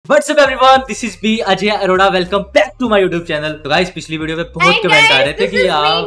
What's up everyone, this is me Ajay Arora. Welcome back to my YouTube channel. तो guys पिछली video में बहुत comment आ रहे थे कि आप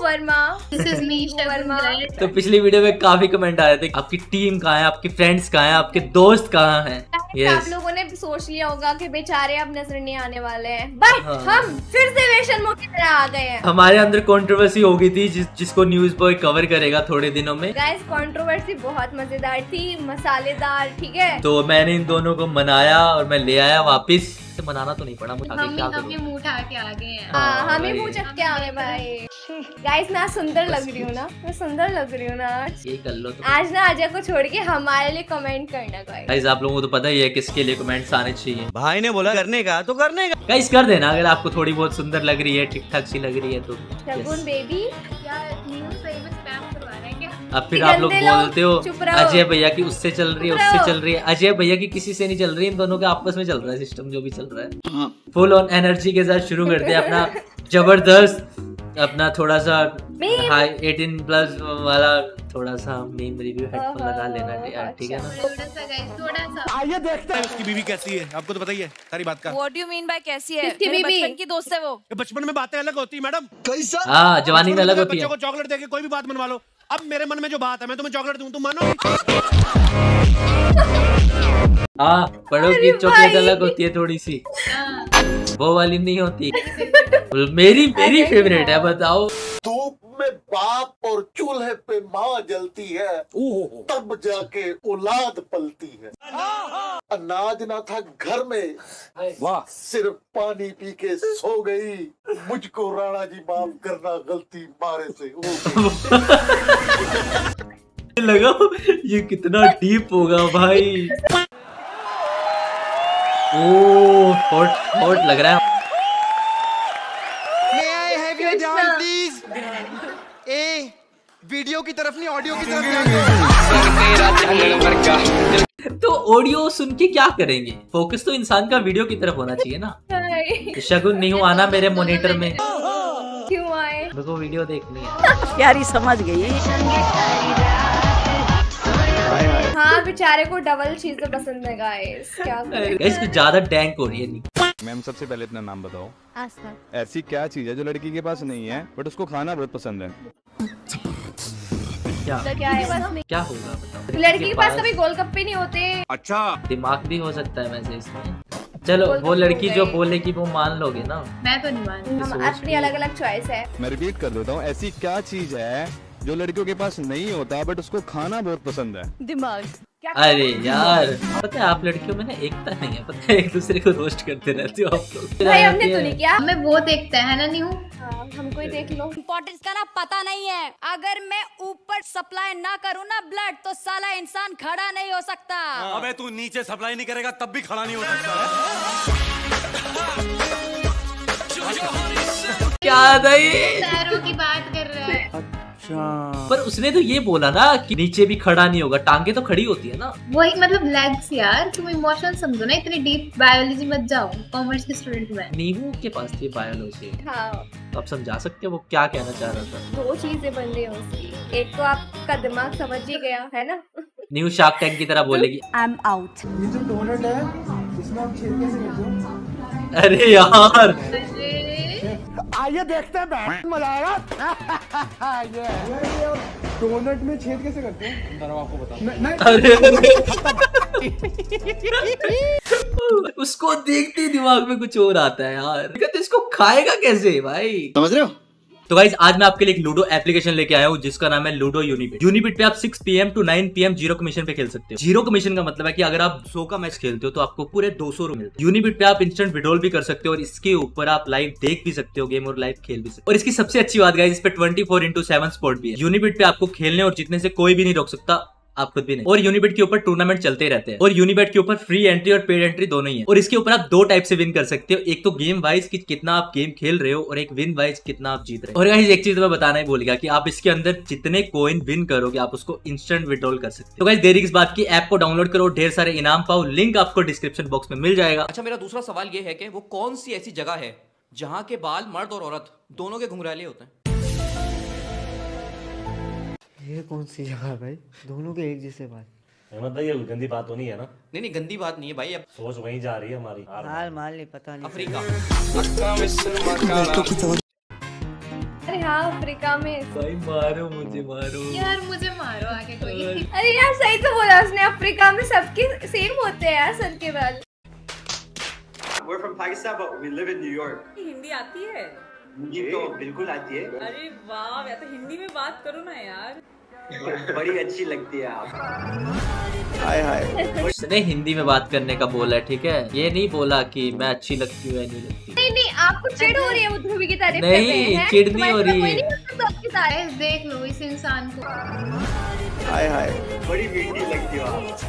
तो पिछली वीडियो में काफी कमेंट आ रहे थे आपकी टीम कहाँ है, आपके फ्रेंड्स कहाँ हैं, आपके दोस्त कहाँ हैं। आप लोगों ने सोच लिया होगा कि बेचारे अब नजर नहीं आने वाले हैं, बट हम फिर से वेशन की तरह आ गए हैं। हमारे अंदर कंट्रोवर्सी हो गई थी जिसको न्यूज बॉय कवर करेगा थोड़े दिनों में। गाइस कंट्रोवर्सी बहुत मजेदार थी, मसालेदार, ठीक है। तो मैंने इन दोनों को मनाया और मैं ले आया वापिस। से मनाना तो नहीं पड़ा मुझे, हम ही मुंह उठा के आ गए हैं। हम ही मुंह चट के आ गए भाई। गाइस मैं सुंदर लग रही हूँ ना, मैं सुंदर लग रही हूँ ना आज। ये कर लो तो। आज ना अजय को छोड़ के हमारे लिए कमेंट करना गाइस। आप लोगों को तो पता ही है किसके लिए कमेंट्स आने चाहिए। भाई ने बोला करने का तो करने का। गाइस कर देना अगर आपको थोड़ी बहुत सुंदर लग रही है, ठीक ठाक सी लग रही है तो। शगुन बेबी अब फिर आप लोग बोलते हो अजय भैया की उससे चल रही है, उससे चल रही है। अजय भैया की किसी से नहीं चल रही, इन दोनों के आपस में चल रहा है सिस्टम जो भी चल रहा है। फुल ऑन एनर्जी के साथ शुरू करते हैं अपना जबरदस्त, अपना थोड़ा सा हाई 18+ वाला थोड़ा सा मीम रिव्यू। हेडफोन लगा लेना यार, ठीक है ना। थोड़ा सा आइए देखते हैं उसकी बीवी कैसी है, आपको तो पता ही है सारी बात का। What do you mean by कैसी है? किसकी बीवी? बचपन की दोस्त है वो। बचपन में बातें अलग होती है मैडम। कैसा? हाँ जवानी में अलग होती है। बच्चों को चॉकलेट देके कोई भी बात मनवा लो। अब मेरे मन में जो बात है मैं तुम्हें चॉकलेट दूं, तुम मानो? हाँ बड़ों की चॉकलेट अलग होती है थोड़ी सी, वो वाली नहीं होती। मेरी फेवरेट है, बताओ। धूप में बाप और चूल्हे पे माँ जलती है, तब जाके औलाद पलती है। अनाज ना था घर में, वाह, सिर्फ पानी पी के सो गई। मुझको राणा जी माफ करना, गलती मारे से हो गई। लगा ये कितना डीप होगा भाई। ओह हॉट लग रहा है। May I have your ध्यान प्लीज? वीडियो की तरफ नहीं, ऑडियो की तरफ ध्यान। तो ऑडियो सुन के क्या करेंगे, फोकस तो इंसान का वीडियो की तरफ होना चाहिए ना। शगुन नहीं आना मेरे मॉनिटर में। क्यों आए? मेरे को वीडियो देखनी है। यारी समझ गई। हाँ बेचारे को डबल चीजें पसंद है गाइस, क्या करें? इसको ज्यादा टैंक हो रही है। नहीं मैम सबसे पहले अपना नाम बताओ। आस्था। ऐसी क्या चीज है जो लड़की के पास नहीं है बट उसको खाना बहुत पसंद है? क्या क्या है? क्या होगा बताओ। लड़की के पास कभी गोलगप्पे नहीं होते। अच्छा दिमाग भी हो सकता है वैसे इसमें। चलो वो लड़की जो बोलेगी वो मान लोगे ना। मैं तो नहीं मानती, हम अपनी अलग अलग चॉइस है। मैं रिपीट कर देता हूँ, ऐसी क्या चीज है जो लड़कियों के पास नहीं होता बट उसको खाना बहुत पसंद है? दिमाग। अरे यार पता है आप लड़कियों में ना एकता नहीं है, पता है एक दूसरे को रोस्ट करते रहते हो आप लोग। भाई हमने तो नहीं किया, हमें वो देखते हैं ना। नहीं हमको ही देख लो। इम्पोर्टेंस का ना पता नहीं है। अगर मैं ऊपर सप्लाई ना करूँ ना ब्लड तो साला इंसान खड़ा नहीं हो सकता। अबे तू नीचे सप्लाई नहीं करेगा तब भी खड़ा नहीं हो सकता। क्या था ये? पैरों की बात कर रहा है। पर उसने तो ये बोला ना कि नीचे भी खड़ा नहीं होगा, टांगे तो खड़ी होती है ना। वही मतलब लेग्स यार, तुम इमोशनल समझो ना, इतनी डीप बायोलॉजी मत जाओ। कॉमर्स के स्टूडेंट में नींबू के पास थी बायोलॉजी। हाँ तो आप समझा सकते हो वो क्या कहना चाह रहा था। दो चीजें बन रही है उसकी, एक तो आपका दिमाग समझ ही गया है ना। न्यू शार्क टैंक की तरह बोलेगी। I am out. ये जो डोनट है इसमें आप छेद कैसे करते हो? अरे यार आइए देखते हैं मजा आएगा। डोनट में छेद कैसे करते हैं? जरा आपको बता। अरे उसको देखते ही दिमाग में कुछ और आता है यार। तो इसको खाएगा कैसे भाई, समझ रहे हो? तो गाइस आज मैं आपके लिए एक लूडो एप्लीकेशन लेके आया हूँ जिसका नाम है लूडो यूनिबिट। यूनिबिट पे आप 6 PM to 9 PM zero commission पे खेल सकते हो। जीरो कमीशन का मतलब है कि अगर आप 100 का मैच खेलते हो तो आपको पूरे 200 रुपए मिलते हैं। यूनिबिट पे आप इंस्टेंट विड्रॉल भी कर सकते हो और इसके ऊपर आप लाइव देख भी सकते हो गेम और लाइव खेल भी सकते हो। और इसकी सबसे अच्छी बात गाइस इस पे 24/7 स्पॉट भी है। यूनिबिट पे आपको खेलने और जीतने से कोई भी नहीं रोक सकता, आप खुद भी नहीं। और यूनिबिट के ऊपर टूर्नामेंट चलते रहते हैं और यूनिबिट के ऊपर फ्री एंट्री और पेड एंट्री दोनों ही है। और इसके ऊपर आप दो टाइप से विन कर सकते हो, एक तो गेम वाइज कि कितना आप गेम खेल रहे हो और एक विन वाइज कितना आप जीत रहे हो। और गाइस एक चीज मैं बताना ही भूल गया कि आप इसके अंदर जितने कॉइन विन करोगे आप उसको इंस्टेंट विड्रॉल कर सकते हो। तो गाइस देरी किस बात की, ऐप को डाउनलोड करो, ढेर सारे इनाम पाओ, लिंक आपको डिस्क्रिप्शन बॉक्स में मिल जाएगा। अच्छा मेरा दूसरा सवाल ये है कि वो कौन सी ऐसी जगह है जहाँ के बाल मर्द और औरत दोनों के घुंघराले होते हैं? ये कौन सी जगह है भाई? दोनों के एक जैसे बाल। मतलब ये गंदी बात तो नहीं है ना? नहीं नहीं गंदी बात नहीं है भाई, अब सोच वहीं जा रही है हमारी। हाल माल नहीं पता नहीं। अफ्रीका। अरे हाँ अफ्रीका में। भाई मारो मुझे मारो यार, मुझे मारो आगे कोई। अरे यार सही तो बोला उसने, अफ्रीका में सबके सेम होते हैं यार सर के बाल। We're from Pakistan but we live in New York. Hindi आती है? हिंदी तो बिल्कुल आती है। अरे वाह, या तो हिंदी में बात करो ना यार। बड़ी अच्छी लगती है आप। हाय हाय। उसने हिंदी में बात करने का बोला है, ठीक है, ये नहीं बोला कि मैं अच्छी लगती हूँ या नहीं लगती। नहीं नहीं, आपको चिढ़ हो रही है वो ध्रुवी की तारीफ नहीं, करते हैं। चिढ़ नहीं हो रही है। देख लो इस इंसान को। हाय हाय। बड़ी मीठी लगती हो आप।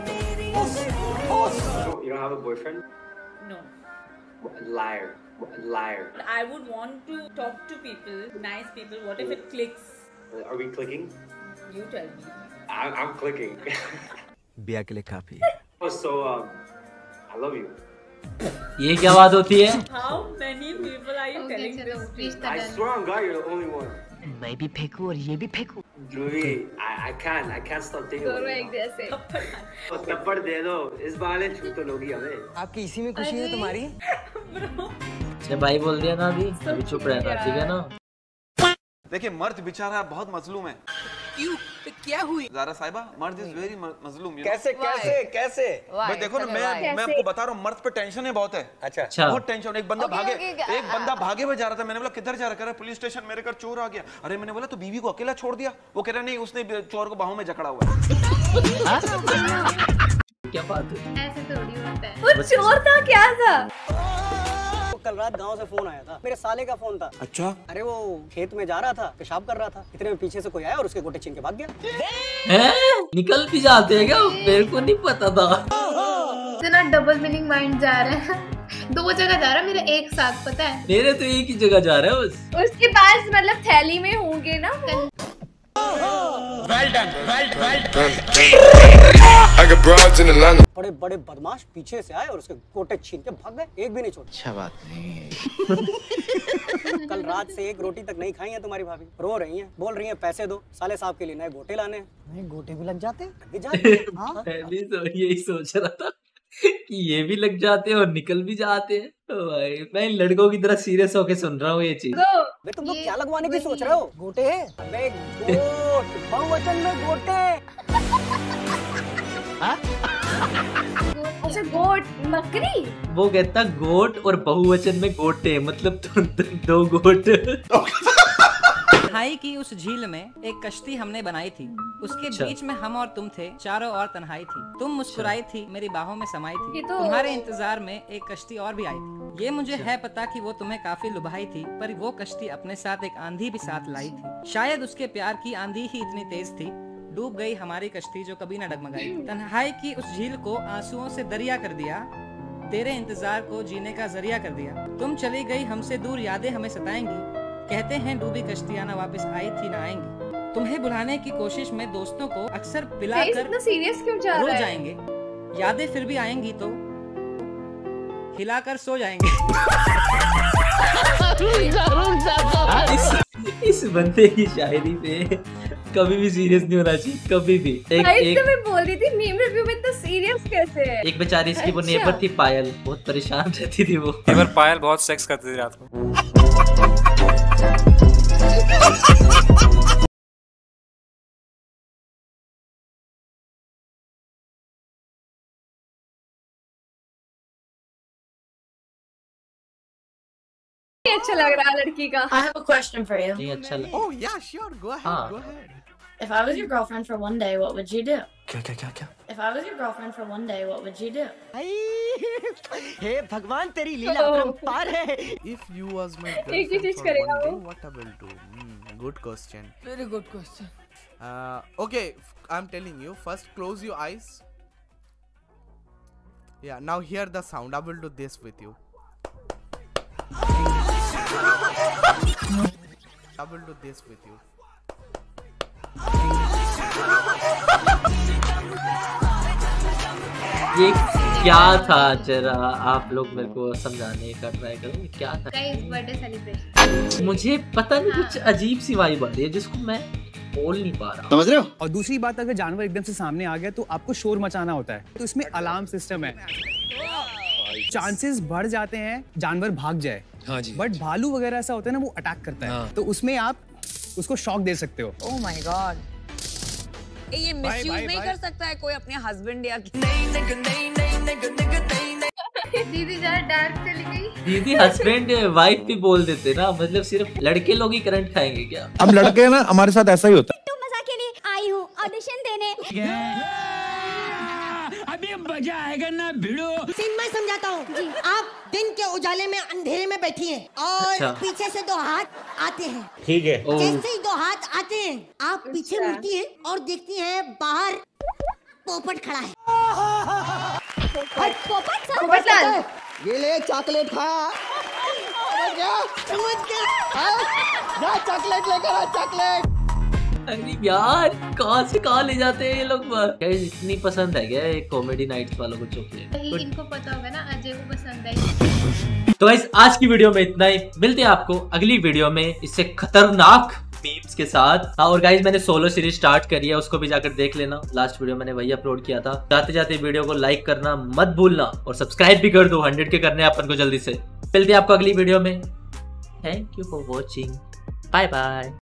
You don't have a boyfriend? No. Liar. Liar. I would want to talk to people, nice people. What if it clicks? Are we clicking? You tell me. I'm clicking. बिया के लिए काफी। Oh, so I love you. ये क्या बात होती है? How many people are you telling this? I swear on God, you're the only one. मैं भी फेंकू और ये भी फेंकू। Dhruvi, I can't stop thinking about दोनों it. एक जैसे। थप्पड़ दे दो, इस बहाने छू तो लोगी हमें। आपकी इसी में खुशी है तुम्हारी? अच्छा भाई बोल दिया ना, अभी चुप रहना, ठीक है ना? देखिए मर्द बेचारा बहुत मजलूम है। क्यों? क्या हुई? ज़ारा साहिबा, मर्द इज वेरी मजलूम। कैसे कैसे कैसे? देखो ना, मैं आपको बता रहा हूँ, मर्द पे टेंशन है बहुत है। अच्छा। बहुत टेंशन। एक बंदा भागे हुए जा रहा था, मैंने बोला किधर जा रहा? कह रहा पुलिस स्टेशन, मेरे घर चोर आ गया। अरे मैंने बोला तो बीवी को अकेला छोड़ दिया? वो कह रहा नहीं, उसने चोर को बाहों में जकड़ा हुआ है। क्या बात है? ऐसे थोड़ी होता है। वो चोर था क्या था? कल रात गांव से फोन आया था, मेरे साले का फोन था। अच्छा। अरे वो खेत में जा रहा था, पेशाब कर रहा था, इतने में पीछे से कोई आया और उसके गोटे छीन के भाग गया। निकल भी जाते हैं क्या? मेरे को नहीं पता था। इतना डबल मीनिंग माइंड जा रहा है। 2 जगह जा रहा है मेरा एक साथ, पता है? मेरे तो एक ही जगह जा रहा है बस। उसके पास मतलब थैली में होंगे ना। बड़े बड़े बदमाश पीछे से आए और उसके गोटे छीन के भाग गए, एक भी नहीं छोड़ा। अच्छा बात नहीं है। कल रात से एक रोटी तक नहीं खाई है तुम्हारी भाभी, रो रही हैं, बोल रही हैं पैसे दो, साले साहब के लिए नए गोटे लाने हैं। नए गोटे भी लग जाते हैं। मैं भी तो यही सोच रहा था कि ये भी लग जाते हैं और निकल भी जाते हैं। तो भाई मैं इन लड़कों की तरह सीरियस होके सुन रहा हूँ ये चीज। तुम लोग क्या लगवाने की सोच रहे हो? गोटे? अबे गोट, बहुवचन में गोटे। अच्छा गोट, बकरी। वो कहता गोट और बहुवचन में गोटे, मतलब दो गोट। तन्हाई की उस झील में एक कश्ती हमने बनाई थी, उसके बीच में हम और तुम थे, चारों ओर तन्हाई थी, तुम मुस्कुराई थी, मेरी बाहों में समाई थी, तुम्हारे इंतजार में एक कश्ती और भी आई थी। ये मुझे है पता कि वो तुम्हें काफी लुभाई थी, पर वो कश्ती अपने साथ एक आंधी भी साथ लाई थी। शायद उसके प्यार की आंधी ही इतनी तेज थी, डूब गई हमारी कश्ती जो कभी न डगमगाई। तन्हाई की उस झील को आंसुओं से दरिया कर दिया, तेरे इंतजार को जीने का जरिया कर दिया। तुम चली गई हमसे दूर, यादें हमें सताएंगी, कहते हैं डूबी कश्तियां ना वापस आई थी ना आएंगी। तुम्हें बुलाने की कोशिश में दोस्तों को अक्सर पिलाकर सीरियस क्यों जा रो रहा है? जाएंगे, यादें फिर भी आएंगी तो हिलाकर सो जाएंगे। इस बंदे की शायरी पे कभी भी सीरियस नहीं होना चाहिए, कभी भी। एक तो मैं बोल रही थी मीम रिव्यू में इतना सीरियस कैसे है? एक बेचारी इसकी वो नेबर थी पायल, बहुत परेशान रहती थी वो। नेबर पायल बहुत सेक्स करती थी रात को। अच्छा लग रहा है लड़की का। I have a question for you. जी अच्छा लग। Oh yeah, sure. Go ahead. Go ahead. If I was your girlfriend for one day, what would you do? क्या? If I was your girlfriend for one day, what would you do? हे भगवान तेरी लीला अपरंपार है। If you was my एक ही girlfriend चीज for करेगा one day, वो। what I will do? Good question. Very good question. Okay, I'm telling you. First, close your eyes. Yeah. Now hear the sound. I will do this with you. I will do this with you. ये क्या था, जरा आप लोग मेरे को समझाने का ट्राई करो, क्या था? Guys birthday celebration. मुझे पता नहीं, कुछ अजीब सी वाइब आ रही है जिसको मैं बोल नहीं पा रहा। समझ रहे हो? और दूसरी बात, अगर जानवर एकदम से सामने आ गया तो आपको शोर मचाना होता है, तो इसमें अलार्म सिस्टम है। चांसेस बढ़ जाते हैं जानवर भाग जाए। हाँ जी। बट भालू वगैरह ऐसा होता है ना, वो अटैक करता है। हाँ। तो उसमें आप उसको शॉक दे सकते हो। ओह माय गॉड, ये मिसयूज नहीं कर सकता है कोई अपने हस्बैंड या दीदी जरा डार्क चली गई। दीदी हस्बैंड वाइफ भी बोल देते ना, मतलब सिर्फ लड़के लोग ही करंट खाएंगे क्या? अब लड़के ना हमारे साथ ऐसा ही होता है। तो मजाक के लिए आई हूँ ऑडिशन देने। अभी मजा आएगा ना भिड़ो। सीन मैं समझाता हूँ। आप दिन के उजाले में अंधेरे में बैठी हैं और पीछे से दो हाथ आते हैं। ठीक है। जैसे ही दो हाथ आते हैं आप पीछे मुड़ती हैं और देखती हैं बाहर पोपट खड़ा है। पोपट लाल, ये ले चॉकलेट खा। समझ गया? जा चॉकलेट लेकर आ, चॉकलेट। अरे यार कहाँ से कहाँ ले जाते हैं ये लोग। इतनी पसंद है क्या कॉमेडी नाइट्स वालों को चॉकलेट? इनको पता होगा ना, अजय को पसंद है। तो गाइस आज की वीडियो में इतना ही। मिलते हैं आपको अगली वीडियो में इससे खतरनाक मीम्स के साथ। और गाइस मैंने सोलो सीरीज स्टार्ट करी है, उसको भी जाकर देख लेना। लास्ट वीडियो मैंने वही अपलोड किया था। जाते जाते वीडियो को लाइक करना मत भूलना और सब्सक्राइब भी कर दो। 100 के करने अपन को जल्दी से। मिलते हैं आपको अगली वीडियो में। Thank you for watching. Bye bye.